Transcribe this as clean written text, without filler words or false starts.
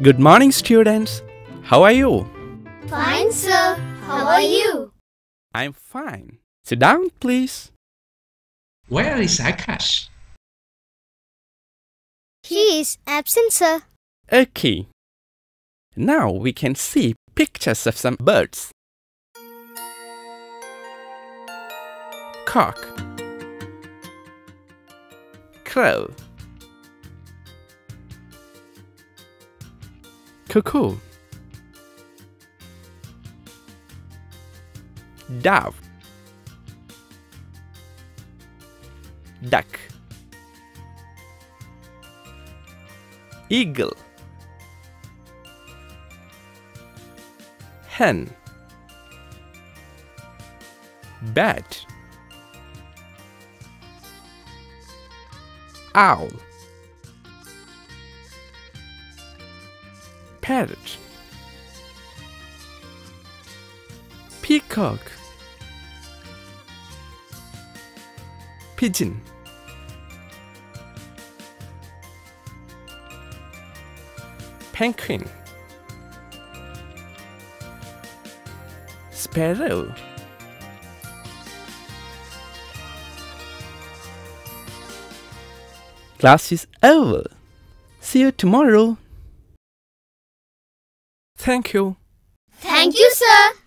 Good morning, students. How are you? Fine, sir. How are you? I'm fine. Sit down, please. Where is Akash? He is absent, sir. Okay. Now we can see pictures of some birds. Cock, crow, cuckoo, dove, duck, eagle, hen, bat, owl, parrot, peacock, pigeon, penguin, sparrow, class is over. See you tomorrow. Thank you. Thank you, sir.